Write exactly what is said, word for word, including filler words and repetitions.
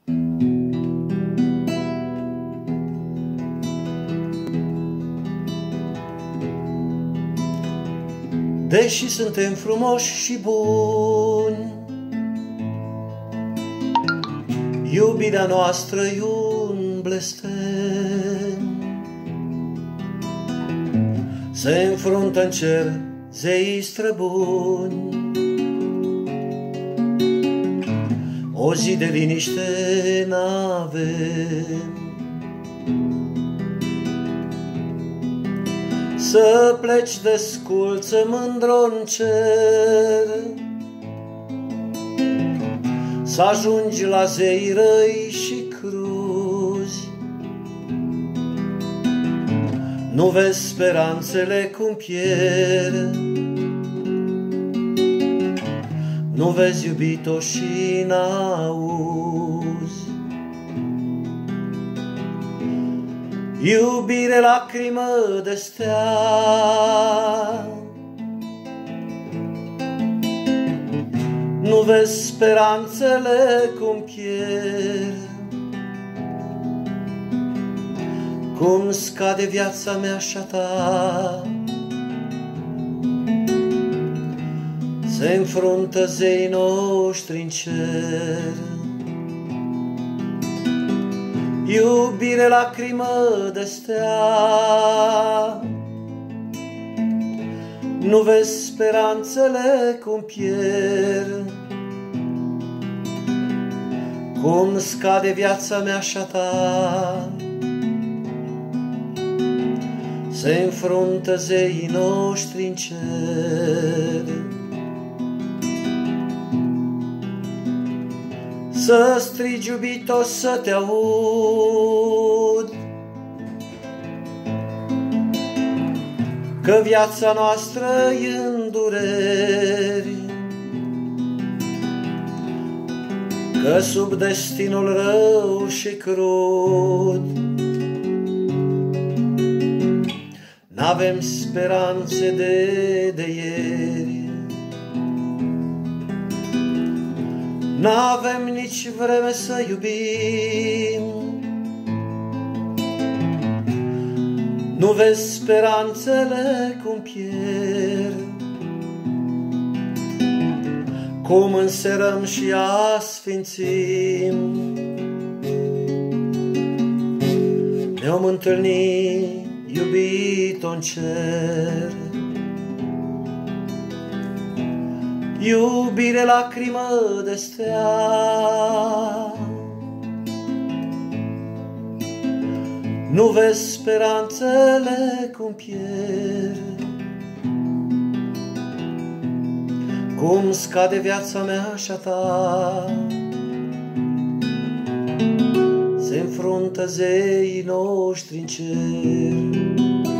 Deși suntem frumoși și buni, iubirea noastră e un blestem. Se înfruntă în cer zeii străbuni, o zi de liniște n-avem. Să pleci de sculță mândr-o-n cer, să ajungi la zei răi și cruzi. Nu vezi speranțele cum pierd, nu vezi iubito și n-auzi. Iubire, lacrimă de stea, nu vezi speranțele cum pierd. Cum scade viața mea și a ta, se înfruntă zeii noștri în cer. Iubire, lacrimă de stea, nu vezi speranțele cum pierd. Cum scade viața mea și a ta, se înfruntă zeii noștri în cer. Să strigi, iubito, să te aud, că viața noastră e în dureri, că sub destinul rău și crud n-avem speranțe de, de ieri. N-avem nici vreme să iubim, nu vezi speranțele cum pierd. Cum înserăm și asfințim, ne-om întâlni, iubito, în cer. Iubire, lacrimă de stea, nu vezi speranțele cum pierd. Cum scade viața mea și a ta, se înfruntă zeii noștri în cer.